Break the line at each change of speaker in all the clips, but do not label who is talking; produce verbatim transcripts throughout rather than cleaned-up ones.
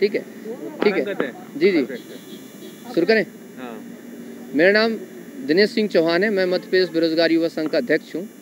ठीक है ठीक है जी जी शुरू करें। हाँ। मेरा नाम दिनेश सिंह चौहान है, मैं मध्य प्रदेश बेरोजगार युवा संघ का अध्यक्ष हूँ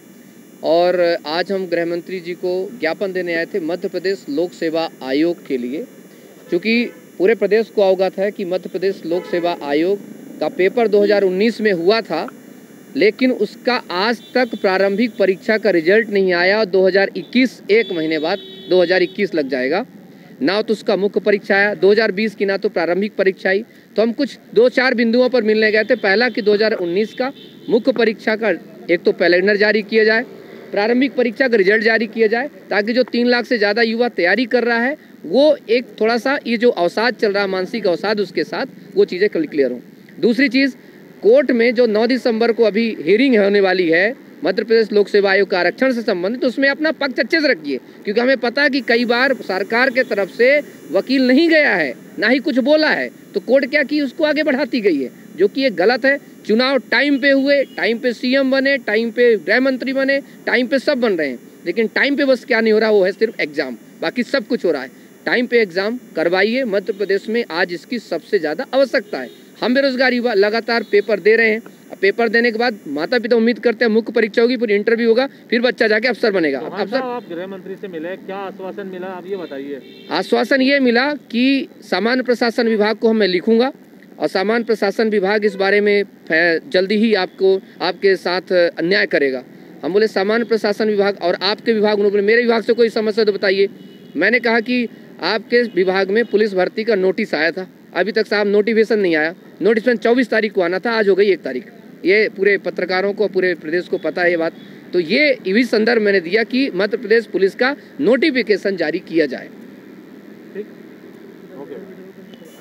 और आज हम गृह मंत्री जी को ज्ञापन देने आए थे मध्य प्रदेश लोक सेवा आयोग के लिए, क्योंकि पूरे प्रदेश को अवगत है कि मध्य प्रदेश लोक सेवा आयोग का पेपर दो हज़ार उन्नीस में हुआ था, लेकिन उसका आज तक प्रारंभिक परीक्षा का रिजल्ट नहीं आया। दो हज़ार इक्कीस एक महीने बाद दो हज़ार इक्कीस लग जाएगा, ना तो उसका मुख्य परीक्षा आया दो हज़ार बीस की, ना तो प्रारंभिक परीक्षा आई। तो हम कुछ दो चार बिंदुओं पर मिलने गए थे। पहला कि दो हज़ार उन्नीस का मुख्य परीक्षा का एक तो कैलेंडर जारी किया जाए, प्रारंभिक परीक्षा का रिजल्ट जारी किया जाए, ताकि जो तीन लाख से ज़्यादा युवा तैयारी कर रहा है वो एक थोड़ा सा ये जो अवसाद चल रहा है, मानसिक अवसाद, उसके साथ वो चीज़ें क्लियर हों। दूसरी चीज़, कोर्ट में जो नौ दिसंबर को अभी हियरिंग होने वाली है मध्य प्रदेश लोक सेवा आयोग का आरक्षण से संबंधित, तो उसमें अपना पक्ष अच्छे से रखिए, क्योंकि हमें पता है कि कई बार सरकार के तरफ से वकील नहीं गया है, ना ही कुछ बोला है, तो कोर्ट क्या की उसको आगे बढ़ाती गई है, जो कि ये गलत है। चुनाव टाइम पे हुए, टाइम पे सीएम बने, टाइम पे गृह मंत्री बने, टाइम पे सब बन रहे हैं, लेकिन टाइम पे बस क्या नहीं हो रहा, वो है सिर्फ एग्जाम, बाकी सब कुछ हो रहा है। टाइम पे एग्जाम करवाइए, मध्य प्रदेश में आज इसकी सबसे ज़्यादा आवश्यकता है। हम बेरोजगार युवा लगातार पेपर दे रहे हैं, पेपर देने के बाद माता पिता उम्मीद करते हैं मुख्य परीक्षा होगी, फिर इंटरव्यू होगा, फिर बच्चा जाके अफसर बनेगा।
तो
अफसर
आप गृह मंत्री से मिले, क्या आश्वासन मिला, आप ये बताइए।
आश्वासन ये मिला कि सामान्य प्रशासन विभाग को मैं लिखूंगा और सामान्य प्रशासन विभाग इस बारे में जल्दी ही आपको आपके साथ अन्याय करेगा। हम बोले सामान्य प्रशासन विभाग और आपके विभाग, उन्होंने बोले मेरे विभाग से कोई समस्या तो बताइए। मैंने कहा कि आपके विभाग में पुलिस भर्ती का नोटिस आया था, अभी तक साहब नोटिफिकेशन नहीं आया। नोटिफिकेशन चौबीस तारीख को आना था, आज हो गई एक तारीख। ये पूरे पत्रकारों को, पूरे प्रदेश को पता है ये बात। तो ये इसी संदर्भ मैंने दिया कि मध्य प्रदेश पुलिस का नोटिफिकेशन जारी किया जाए।